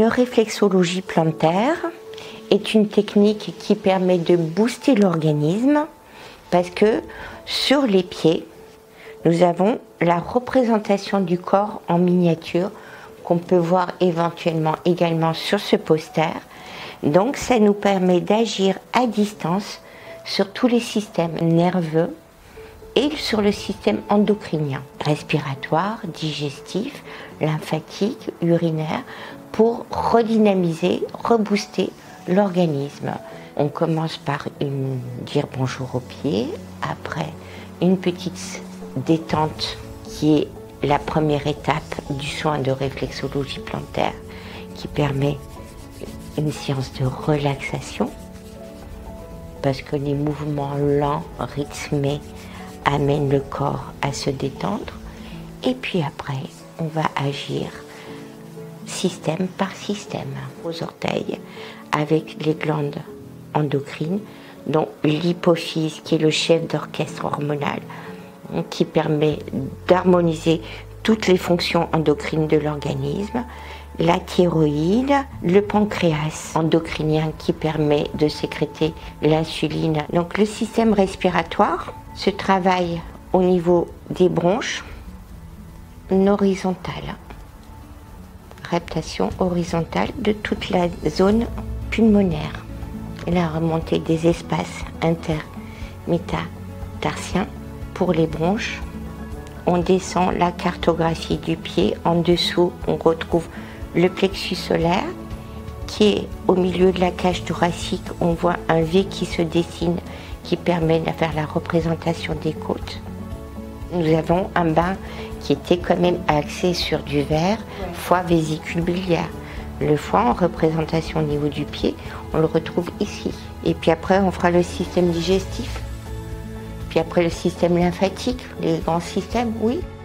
réflexologie plantaire est une technique qui permet de booster l'organisme parce que sur les pieds, nous avons la représentation du corps en miniature qu'on peut voir éventuellement également sur ce poster. Donc ça nous permet d'agir à distance sur tous les systèmes nerveux et sur le système endocrinien, respiratoire, digestif, lymphatique, urinaire, pour redynamiser, rebooster l'organisme. On commence par dire bonjour aux pieds, après une petite détente qui est la première étape du soin de réflexologie plantaire qui permet une séance de relaxation parce que les mouvements lents, rythmés amènent le corps à se détendre et puis après on va agir système par système aux orteils avec les glandes endocrines dont l'hypophyse qui est le chef d'orchestre hormonal qui permet d'harmoniser toutes les fonctions endocrines de l'organisme, la thyroïde, le pancréas endocrinien qui permet de sécréter l'insuline. Donc le système respiratoire se travaille au niveau des bronches, en horizontal, reptation horizontale de toute la zone pulmonaire. Et la remontée des espaces intermétatarsiens pour les bronches. On descend la cartographie du pied. En dessous, on retrouve le plexus solaire qui est au milieu de la cage thoracique. On voit un V qui se dessine qui permet de faire la représentation des côtes. Nous avons un bain qui était quand même axé sur du verre, foie, vésicule biliaire. Le foie en représentation au niveau du pied, on le retrouve ici. Et puis après, on fera le système digestif. Puis après, le système lymphatique, les grands systèmes, oui.